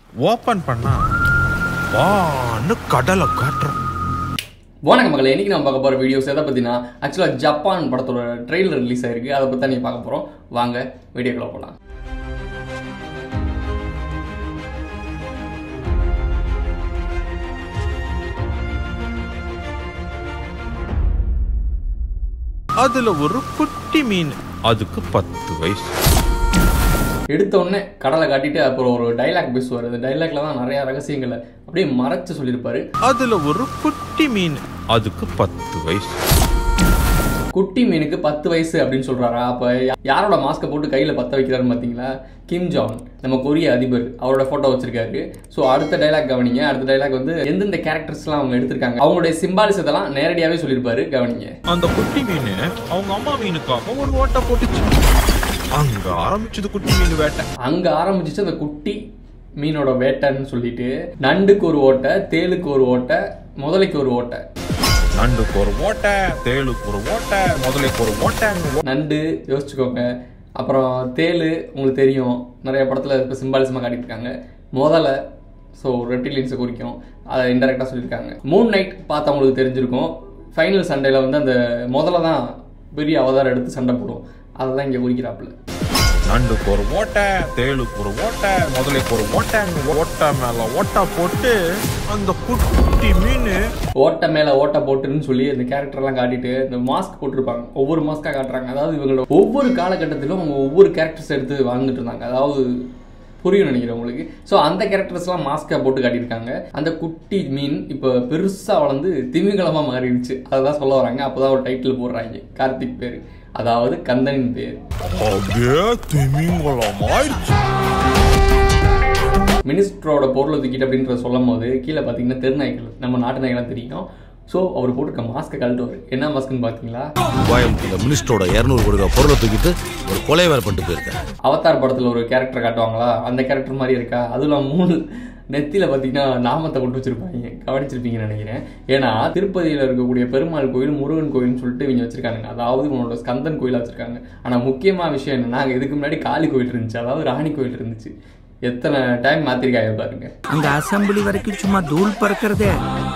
Open பண்ணா வான்னு கடலை காட்டுறோம். வணக்கம் மகளே, இன்னைக்கு நம்ம பார்க்க போகிற வீடியோஸ் எதை பற்றினா ஆக்சுவலாக ஜப்பான் படத்தோட ட்ரெய்லர் ரிலீஸ் ஆயிருக்கு. அதை பற்றி நீங்கள் பார்க்க போகிறோம். வாங்க வீடியோக்குள்ள போகலாம். அதுல ஒரு குட்டி மீன், அதுக்கு 10 வயசு. எடுத்த உடனே கடலை காட்டிட்டு அப்புறம் ஒரு டைலாக் பேசுவார். அந்த டைலாக்ல தான் நிறைய ரகசியங்களை அப்படியே மறைச்சு சொல்லியிருப்பாரு. அதுல ஒரு குட்டி மீன், அதுக்கு 10 வயசு. குட்டி மீனுக்கு 10 வயசு அப்படின்னு சொல்றாரா? அப்ப யாரோட மாஸ்கை போட்டு கையில பத்த வைக்கிறாருன்னு பாத்தீங்களா? கிம் ஜாங், நம்ம கொரிய அதிபர், அவரோட போட்டோ வச்சிருக்காரு. ஸோ அடுத்த டைலாக் கவனிங்க. அடுத்த டைலாக் வந்து எந்தெந்த கேரக்டர்ஸ்லாம் அவங்க எடுத்திருக்காங்க, அவங்களுடைய சிம்பாலிசத்தை எல்லாம் நேரடியாவே சொல்லியிருப்பாரு. கவனிங்க. அந்த குட்டி மீன் அவங்க அம்மா மீனுக்காக ஒரு ஓட்டை போட்டுச்சு. அங்க ஆரம்பிச்சது குட்டி மீன் வேட்டை. அங்க ஆரம்பிச்சிச்சு அந்த குட்டி மீனோட வேட்டைன்னு சொல்லிட்டு, நண்டுக்கு ஒரு ஓட்டை, தேலுக்கு ஒரு ஓட்டை, முதலைக்கு ஒரு ஓட்டை. நண்டுக்கு ஒரு ஓட்டை, தேலுக்கு ஒரு ஓட்டை, முதலைக்கு ஒரு ஓட்டை. நண்டு யோசிச்சுக்கோங்க. அப்புறம் தேலு உங்களுக்கு தெரியும், நிறைய படத்துல இப்போ சிம்பாலிசமாக காட்டியிருக்காங்க. முதலை ஸோ ரெப்டிலியன்ஸை குறிக்கும், அதை இன்டெரக்டாக சொல்லியிருக்காங்க. மூன் நைட் பார்த்தவங்களுக்கு தெரிஞ்சிருக்கும். ஃபைனல் சண்டையில் வந்து அந்த முதலை தான் பெரிய அவதாரம் எடுத்து சண்டை போடும். அதை தான் இங்கே குறிக்கிறாப்புல. நண்டுக்கு ஒரு ஓட்டை, தேலுக்கு ஒரு ஓட்டை, முதலைக்கு ஒரு ஓட்டை. ஓட்டை மேல ஓட்டை போட்டு அந்த குட்டி மீன் ஓட்டை மேல ஓட்டை போட்டுன்னு சொல்லி அந்த கேரக்டர்லாம் காட்டிட்டு இந்த மாஸ்க் போட்டிருப்பாங்க. ஒவ்வொரு மாஸ்கா காட்டுறாங்க. அதாவது இவங்களோட ஒவ்வொரு காலகட்டத்திலும் அவங்க ஒவ்வொரு கேரக்டர்ஸ் எடுத்து வாழ்ந்துட்டு இருந்தாங்க. அதாவது புரியும் நினைக்கிறேன் உங்களுக்கு. ஸோ அந்த கேரக்டர்ஸ்லாம் மாஸ்கை போட்டு காட்டியிருக்காங்க. அந்த குட்டி மீன் இப்போ பெருசாக வளர்ந்து திமிங்கலமாக மாறிடுச்சு. அதுதான் சொல்ல வராங்க. அப்போதான் ஒரு டைட்டில் போடுறாங்க, கார்த்திக் பேர், அதாவது கந்தனின் பேர். மினிஸ்டரோட பொருளை தூக்கிட்டு அப்படின்றத சொல்லும் போது கீழே பார்த்தீங்கன்னா தெருநாய்கள், நம்ம நாட்டு நாய்களாம் தெரியும். ஸோ அவர் போட்டுருக்க மாஸ்க்கை கழட்டுவார். என்ன மாஸ்க்குன்னு பார்த்தீங்களா? மினிஸ்டரோட 200 கோடி ரூபாய் பொருளை தூக்கிட்டு ஒரு கொலை வேறு பண்ணிட்டு போயிருக்கேன். அவதார் படத்தில் ஒரு கேரக்டர் காட்டுவாங்களா, அந்த கேரக்டர் மாதிரி இருக்கா? அதுல 3 நெத்தியில பார்த்தீங்கன்னா நாமத்தை கொண்டு வச்சிருப்பாங்க. கவனிச்சிருப்பீங்கன்னு நினைக்கிறேன். ஏன்னா திருப்பதியில் இருக்கக்கூடிய பெருமாள் கோயில், முருகன் கோயில்னு சொல்லிட்டு இவங்க வச்சிருக்காங்க. அதாவது உங்களோட ஸ்கந்தன் கோயிலாக வச்சிருக்காங்க. ஆனால் முக்கியமான விஷயம் என்னன்னா, இதுக்கு முன்னாடி காளி கோயில் இருந்துச்சு, அதாவது ராணி கோயில் இருந்துச்சு. எத்தனை டைம் மாத்திருக்காங்க பாருங்க. அந்த அசம்பிளி வரைக்கும் சும்மா தூள் பறக்கிறதே.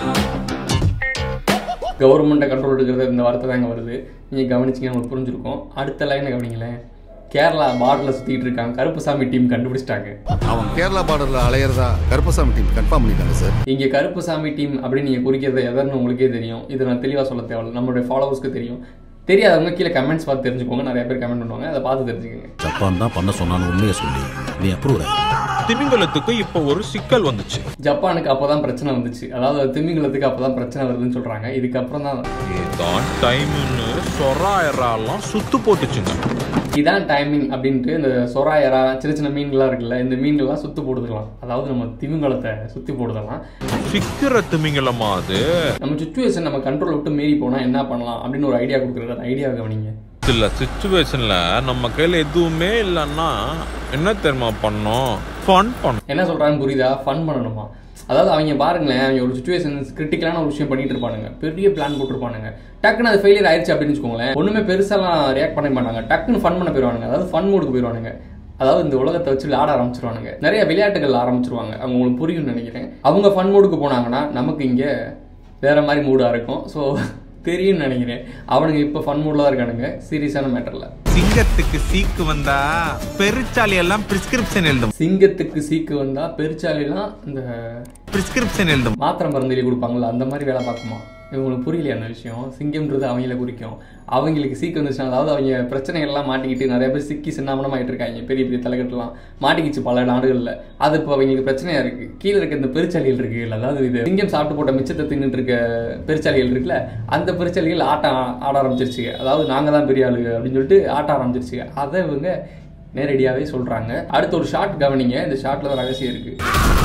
கவர்மெண்ட்டை கண்ட்ரோல் எடுக்கிறது இந்த வார்த்தை தாங்க வருது. நீங்கள் கவனிச்சிங்கன்னா உங்களுக்கு புரிஞ்சிருக்கும். அடுத்த லைனை கவனிங்களேன். கேரளா பார்டரில் சுற்றிட்டு இருக்காங்க. கருப்புசாமி டீம் கண்டுபிடிச்சிட்டாங்க. அவன் கேரளா பார்டரில் அலையிறதா கருப்புசாமி டீம் கன்ஃபார்ம் பண்ணிட்டாங்க சார். இங்கே கருப்புசாமி டீம் அப்படின்னு நீங்கள் குறிக்கிறது எதன்னு உங்களுக்கே தெரியும். இதை நான் தெளிவாக சொல்ல தேவையில்லை, நம்மளுடைய ஃபாலோவர்ஸ்க்கு தெரியும். தெரியாதவங்க கீழே கமெண்ட்ஸ் பார்த்து தெரிஞ்சுக்கோங்க. நிறைய பேர் கமெண்ட் பண்ணுவாங்க, அதை பார்த்து தெரிஞ்சுக்கோங்க. ஜப்பான் தான் பண்ண சொன்னான்னு உண்மையை சொல்லி நீ அப்ரூவ். திமிங்கலத்துக்கு இப்போ ஒரு சிக்கல் வந்துச்சு. ஜப்பானுக்கு அப்போதான் பிரச்சனை வந்துச்சு. அதாவது திமிங்கலத்துக்கு அப்போதான் பிரச்சனை வருதுன்னு சொல்றாங்க. இதுக்கப்புறம் தான் இதான் டைம்னு சொராயராலாம் சுத்து போட்டுச்சுங்க. இதான் டைமிங் அப்படின்ட்டு இந்த சொராயரா சின்ன சின்ன மீன்கள்லாம் இருக்குல்ல, இந்த மீன்கள்லாம் சுத்து போடுதுக்கலாம். அதாவது நம்ம திமிங்கலத்தை சுத்தி போடுதலாம். சிக்கிற திமிங்கலமா அது? நம்ம சுச்சுவேஷன் நம்ம கண்ட்ரோல் விட்டு மீறி போனா என்ன பண்ணலாம் அப்படின்னு ஒரு ஐடியா கொடுக்குறது. அந்த ஐடியா கவனிங்க. இல்ல சிச்சுவேஷன்ல நம்ம கையில எதுவுமே இல்லைன்னா என்ன தெரியுமா பண்ணோம்? ஃபன் பண்ணணும். என்ன சொல்றான்னு புரியுதா? ஃபன் பண்ணணுமா? அதாவது அவங்க பாருங்களேன், அவங்க ஒரு சுச்சுவேஷன் கிரிட்டிக்கலான ஒரு விஷயம் பண்ணிட்டு இருப்பானுங்க, பெரிய பிளான் போட்டுருப்பானுங்க. டக்குன்னு அது ஃபெயிலியர் ஆயிடுச்சு அப்படின்னு வச்சுக்கோங்களேன், ஒண்ணுமே பெருசாலாம் ரியாக்ட் பண்ண மாட்டாங்க. டக்குன்னு ஃபன் பண்ண போயிடுவானுங்க. அதாவது ஃபன் மூடுக்கு போயிடுவானுங்க. அதாவது இந்த உலகத்தை வச்சு விளையாட ஆரம்பிச்சிருவானுங்க. நிறைய விளையாட்டுகள் ஆரம்பிச்சிருவாங்க. அவங்க உங்களுக்கு புரியும்னு நினைக்கிறேன். அவங்க ஃபன் மூடுக்கு போனாங்கன்னா நமக்கு இங்க வேற மாதிரி மூடா இருக்கும். ஸோ தெரியும் நினைக்கிறேன். அவனுங்க இப்ப ஃபன் மூட்ல தான் இருக்கானுங்க, சீரியஸான மேட்டர்ல. சிங்கத்துக்கு சீக்கு வந்தா பெருச்சாலி எல்லாம் பிரிஸ்கிரிப்ஷன் எழுதும். சிங்கத்துக்கு சீக்கு வந்தா பெருச்சாலி எல்லாம் இந்த பிரிஸ்கிரிப்ஷன் எழுதும், மாத்திரை மருந்து எழுதி கொடுப்பாங்களா, அந்த மாதிரி வேலை பார்க்குமா? இவங்களுக்கு புரியலையா அந்த விஷயம்? சிங்கம்ன்றது அவங்கள குறிக்கும். அவங்களுக்கு சீக்கு வந்துச்சுன்னா, அதாவது அவங்க பிரச்சனைகள்லாம் மாட்டிக்கிட்டு நிறைய பேர் சிக்கி சின்னாமனமாயிட்டு இருக்காங்க. பெரிய பெரிய தலைக்கட்டுலாம் மாட்டிக்கிச்சு பல நாடுகளில். அது இப்போ அவங்களுக்கு பிரச்சனையா இருக்கு. கீழே இருக்க இந்த பெருச்சாலிகள் இருக்கு இல்லை, அதாவது இது சிங்கம் சாப்பிட்டு போட்ட மிச்சத்தை தின்னுட்டு இருக்க பெருச்சாலிகள் இருக்குல்ல, அந்த பெருச்சாலிகள் ஆட ஆரம்பிச்சிருச்சு. அதாவது நாங்க தான் பெரிய ஆளு அப்படின்னு சொல்லிட்டு ஆட்ட ஆரம்பிச்சிருச்சு. அதை இவங்க நேரடியாகவே சொல்றாங்க. அடுத்த ஒரு ஷார்ட் கவனிங்க. இந்த ஷார்ட்ல தான் ரகசியம் இருக்கு.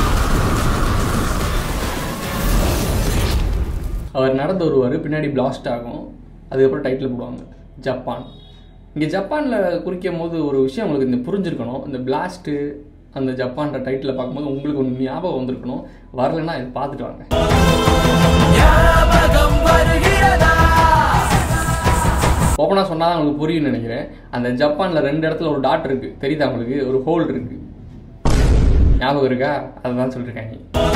அவர் நடந்து வருவார், பின்னாடி பிளாஸ்ட் ஆகும். அதுக்கப்புறம் டைட்டில் போடுவாங்க ஜப்பான். இங்கே ஜப்பானில் குறிக்கும் போது ஒரு விஷயம் உங்களுக்கு இந்த புரிஞ்சிருக்கணும். இந்த பிளாஸ்ட்டு அந்த ஜப்பான்ற டைட்டில் பார்க்கும்போது உங்களுக்கு ஒன்று ஞாபகம் வந்திருக்கணும். வரலைன்னா இதை பார்த்துட்டு வாங்க. ஓப்பனாக சொன்னால் தான் உங்களுக்கு புரியும்னு நினைக்கிறேன். அந்த ஜப்பானில் 2 இடத்துல ஒரு டாட் இருக்குது, தெரியுதா உங்களுக்கு? ஒரு ஹோல் இருக்குது. ஞாபகம் இருக்கா? அதுதான் சொல்லிருக்காங்க.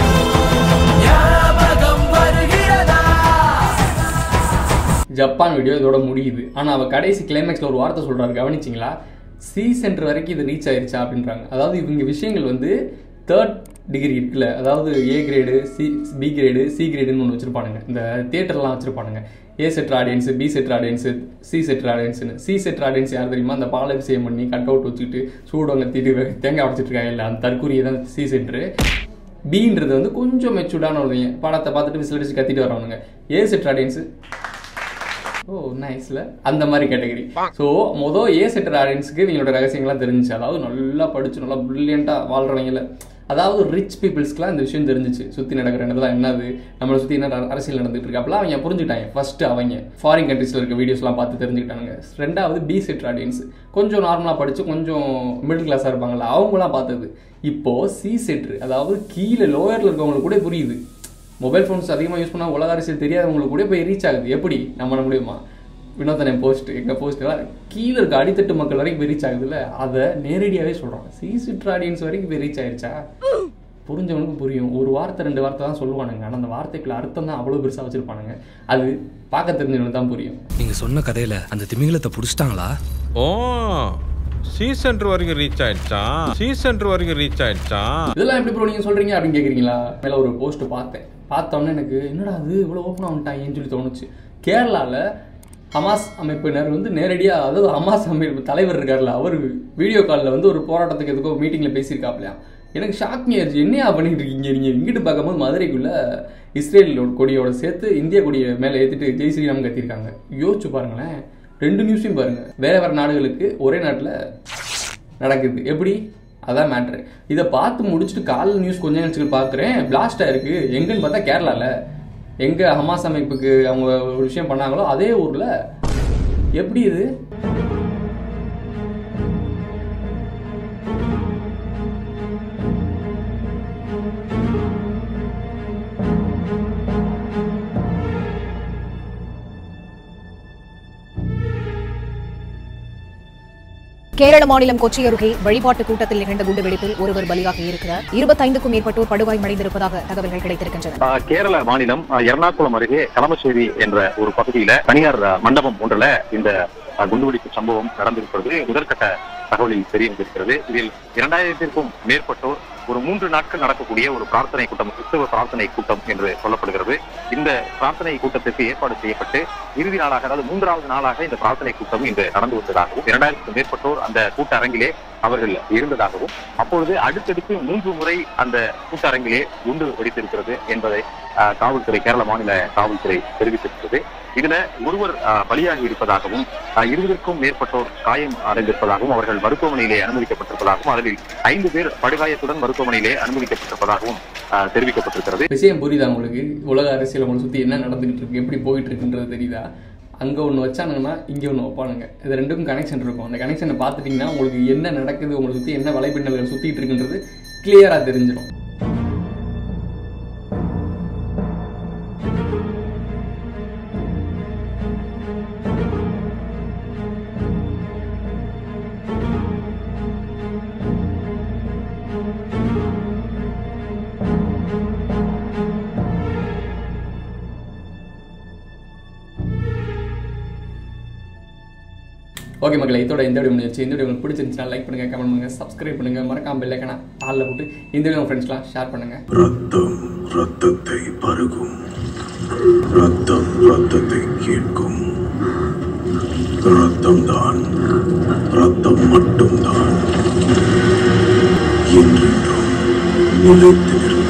ஜப்பான் வீடியோ இதோட முடியுது. ஆனால் அவள் கடைசி கிளைமேக்ஸில் ஒரு வார்த்தை சொல்கிறாரு, கவனிச்சிங்களா? சி சென்டர் வரைக்கும் இது ரீச் ஆயிடுச்சா அப்படின்றாங்க. அதாவது இவங்க விஷயங்கள் வந்து 3rd டிகிரி இருக்குல்ல, அதாவது A grade, B grade, C கிரேடுன்னு ஒன்று வச்சுருப்பானுங்க. இந்த தியேட்டர்லாம் வச்சுருப்பானுங்க. A centre audience, B centre audience, C centre ஆடியன்ஸுன்னு. C செட்டர் ஆடியன்ஸ் யார் தெரியுமா? அந்த பாலாபிஷேகம் பண்ணி கட் அவுட் வச்சுக்கிட்டு சூடவங்க தீட்டு தேங்காய் உடச்சிட்டு இருக்காங்க இல்லை, அந்த தற்கூரியை தான் C சென்டரு. Bன்றது வந்து கொஞ்சம் மெச்சூர்டான ஒருவங்க, படத்தை பார்த்துட்டு விசில் அடிச்சு கத்திட்டு வரவனுங்க. A செட்டர் ஆடியன்ஸு ஓ நைஸ்ல அந்த மாதிரி கேட்டகரி. ஸோ A செட்டர் ஆடியன்ஸுக்கு இவங்களோட ரகசியங்கள்லாம் தெரிஞ்சிச்சு. அதாவது நல்லா படிச்சு நல்லா பிரில்லியண்டாக வாழ்றவங்கள, அதாவது ரிச் பீப்புள்ஸ்க்குலாம் இந்த விஷயம் தெரிஞ்சிச்சு. சுற்றி நடக்கிற இடத்துல என்னது, நம்மளை சுற்றி என்ன அரசியல் நடந்துட்டு இருக்கு அப்பெல்லாம் அவங்க புரிஞ்சுக்கிட்டாங்க. ஃபர்ஸ்ட் அவங்க ஃபாரின் கண்ட்ரீஸில் இருக்க வீடியோஸ்லாம் பார்த்து தெரிஞ்சுக்கிட்டாங்க. 2வது B செட்டர் ஆடியன்ஸ் கொஞ்சம் நார்மலாக படித்து கொஞ்சம் மிடில் கிளாஸாக இருப்பாங்கள்ல, அவங்களாம் பார்த்தது. இப்போது C செட்டர், அதாவது கீழே லோயரில் இருக்கவங்களுக்கு கூட புரியுது. மொபைல் ஃபோன்ஸ் அதிகமாக யூஸ் பண்ணால் உலக அரசியல் தெரியாதவங்களுக்கு கூட போய் ரீச் ஆகுது. எப்படி நம்ம முடியுமா? வினோதனை போஸ்ட், எங்கள் போஸ்ட்லாம் கீழே இருக்க அடித்தட்டு மக்கள் வரைக்கும் போய் ரீச் ஆகுதுல்ல, அதை நேரடியாகவே சொல்கிறோம். C செட்டர் ஆடியன்ஸ் வரைக்கும் போய் ரீச் ஆயிடுச்சா? புரிஞ்சவனுக்கு புரியும். ஒரு வார்த்தை 2 வார்த்தை தான் சொல்லுவானுங்க, ஆனால் அந்த வார்த்தைக்குள்ள அர்த்தம் தான் அவ்வளோ பெருசாக வச்சுருப்பானுங்க. அது பார்க்க தெரிஞ்சவனுக்கு தான் புரியும். நீங்கள் சொன்ன கதையில் அந்த திமிங்கலத்தை பிடிச்சிட்டாங்களா? ஓ C சென்டர் வரைக்கும் ரீச் ஆயிடுச்சா? C சென்டர் வரைக்கும் ரீச் ஆயிடுச்சா? இதெல்லாம் எப்படி ப்ரோ நீங்கள் சொல்கிறீங்க அப்படின்னு கேட்குறீங்களா? மேலே ஒரு போஸ்ட் பார்த்தோன்னே எனக்கு என்னடா அது இவ்வளோ ஓப்பனாக வந்துட்டாங்கன்னு சொல்லி தோணுச்சு. கேரளாவில் ஹமாஸ் அமைப்பினர் வந்து நேரடியாக, அதாவது ஹமாஸ் அமைப்பு தலைவர் இருக்கார்ல, அவர் வீடியோ காலில் வந்து ஒரு போராட்டத்துக்கு எதுக்கோ மீட்டிங்கில் பேசியிருக்காப்லையா. எனக்கு ஷாக்கிங் ஆயிடுச்சு. என்னையா பண்ணிட்டு இருக்கீங்க நீங்கள்? இங்கிட்டு பார்க்கும்போது மதுரைக்குள்ளே இஸ்ரேல் கொடியோட சேர்த்து இந்திய கொடியை மேலே ஏற்றிட்டு ஜெய் ஸ்ரீராம் கத்திருக்காங்க. யோசிச்சு பாருங்களேன், 2 நியூஸையும் பாருங்கள். வேறு நாடுகளுக்கு ஒரே நாட்டில் நடக்குது. எப்படி? அதான் மேட்ரு. இதை பார்த்து முடிச்சுட்டு காலையில் நியூஸ் கொஞ்சம் நிமிஷத்துக்கு பார்க்குறேன், பிளாஸ்டாக இருக்குது. எங்கன்னு பார்த்தா கேரளாவில். எங்கே ஹமாஸ் அமைப்புக்கு அவங்க ஒரு விஷயம் பண்ணாங்களோ அதே ஊரில். எப்படி இது? கேரள மாநிலம் கொச்சி அருகே வழிபாட்டு கூட்டத்தில் நிகழ்ந்த குண்டுவெடிப்பில் ஒருவர் பலியாக இருக்கிறார். 25க்கும் மேற்பட்டோர் படுகாயமடைந்திருப்பதாக தகவல்கள் கிடைத்திருக்கின்றன. கேரள மாநிலம் எர்ணாகுளம் அருகே களமச்சேரி என்ற ஒரு பகுதியில தனியார் மண்டபம் ஒன்றுல இந்த குண்டுவெடிப்பு சம்பவம் நடந்திருக்கிறது. முதற்கட்ட தகவலில் தெரிய வந்திருக்கிறது. இதில் 2000க்கும் மேற்பட்டோர் ஒரு 3 நாட்கள் நடக்கக்கூடிய ஒரு பிரார்த்தனை கூட்டம், கிறிஸ்தவ பிரார்த்தனை கூட்டம் என்று சொல்லப்படுகிறது. இந்த பிரார்த்தனை கூட்டத்திற்கு ஏற்பாடு செய்யப்பட்டு இறுதி நாளாக, அதாவது 3வது நாளாக இந்த பிரார்த்தனை கூட்டம் இன்று நடந்து வந்ததாகவும், 2000க்கும் மேற்பட்டோர் அந்த கூட்ட அரங்கிலே அவர்கள் இருந்ததாகவும், அப்பொழுது அடுத்தடுத்து 3 முறை அந்த கூட்டரங்கிலே குண்டு வெடித்திருக்கிறது என்பதை காவல்துறை, கேரள மாநில காவல்துறை தெரிவித்திருக்கிறது. இதுல ஒருவர் பலியாகி இருப்பதாகவும், 20க்கும் மேற்பட்டோர் காயம் அடைந்திருப்பதாகவும், அவர்கள் மருத்துவமனையிலே அனுமதிக்கப்பட்டிருப்பதாகவும், அதில் 5 பேர் படுகாயத்துடன் மருத்துவமனையிலே அனுமதிக்கப்பட்டிருப்பதாகவும் தெரிவிக்கப்பட்டிருக்கிறது. விஷயம் புரியுதா உங்களுக்கு? உலக அரசியல் உங்களை சுற்றி என்ன நடந்துகிட்டு இருக்கு, எப்படி போயிட்டு இருக்குன்றது தெரியுதா? அங்கே ஒன்று வச்சானுங்கன்னா இங்கே ஒன்று வைப்பானுங்க. இது 2க்கும் கனெக்ஷன் இருக்கும். அந்த கனெக்ஷனை பார்த்துட்டிங்கன்னா உங்களுக்கு என்ன நடக்குது, உங்களை சுற்றி என்ன வலைப்பின்னல்கள் சுற்றிட்டு இருக்குன்றது கிளியராக தெரிஞ்சிடும். ஓகே மக்களே, இதோட இந்த வீடியோ முடிஞ்சிச்சு. இந்த வீடியோ உங்களுக்கு பிடிச்சிருந்துச்சுன்னா லைக் பண்ணுங்க, கமெண்ட் பண்ணுங்க, சப்ஸ்கிரைப் பண்ணுங்க, மறக்காம பெல் ஐகானை ஆல்ல போட்டு இந்த வீடியோ ஃப்ரெண்ட்ஸ்லாம் ஷேர் பண்ணுங்க. ரத்தம் ரத்தத்தை பருகும், ரத்தம் ரத்தத்தை கேட்கும், ரத்தம் தான், ரத்தம் மட்டும்தான் என்றென்றும் நிலைத்து நிற்கும்.